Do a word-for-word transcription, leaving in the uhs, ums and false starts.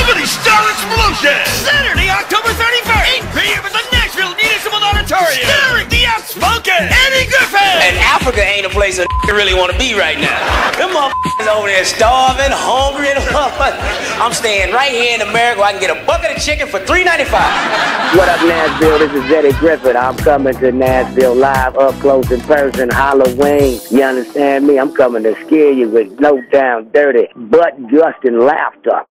Comedy Star Explosion! Saturday, October thirty-first, eight p m at the Nashville Municipal Auditorium! Starring the outspoken Eddie Griffin! And Africa ain't a place that really want to be right now. Them motherfuckers over there starving, hungry, and I'm staying right here in America where I can get a bucket of chicken for three ninety-five. What up, Nashville? This is Eddie Griffin. I'm coming to Nashville live, up close in person, Halloween. You understand me? I'm coming to scare you with no down dirty, butt-gusting laughter.